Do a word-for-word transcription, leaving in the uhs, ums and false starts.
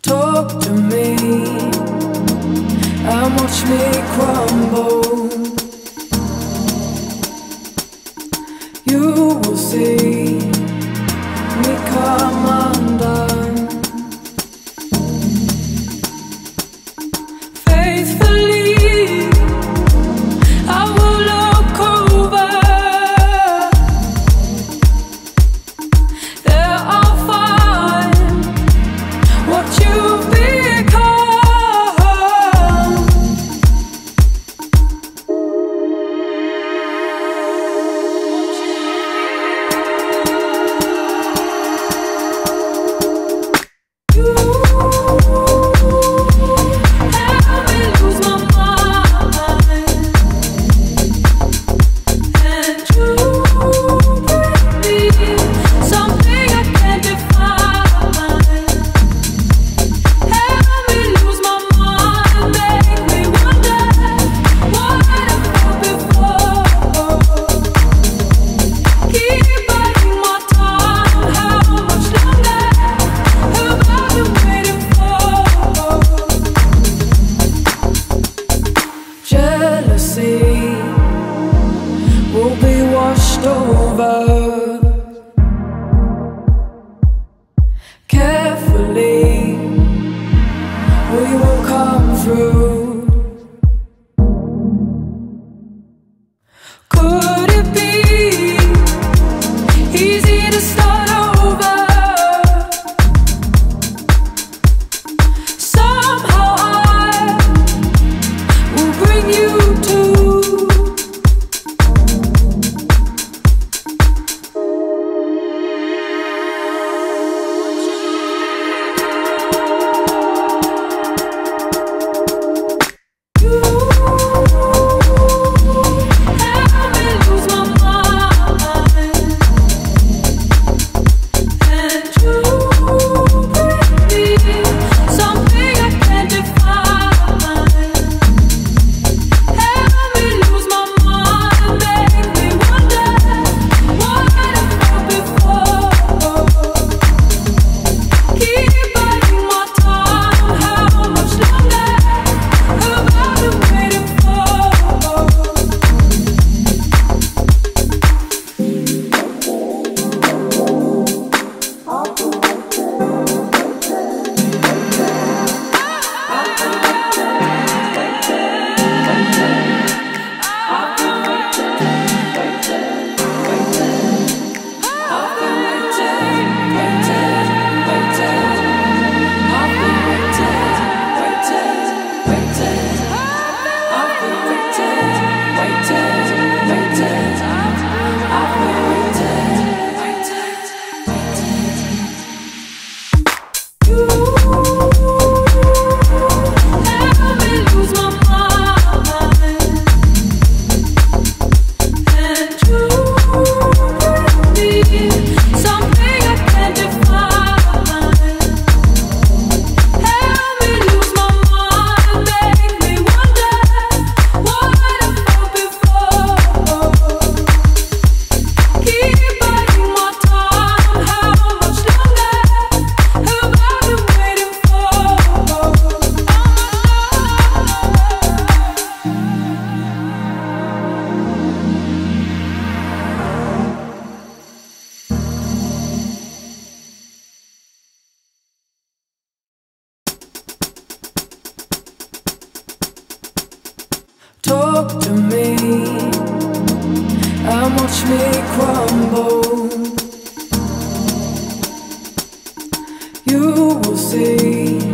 Talk to me and watch me crumble. You will see me come undone. Faithfully I will look over. There I'll find what you've become. Will be washed over. Carefully we will come through. Could it be easy to start over? Somehow I will bring you to. Talk to me and watch me crumble. You will see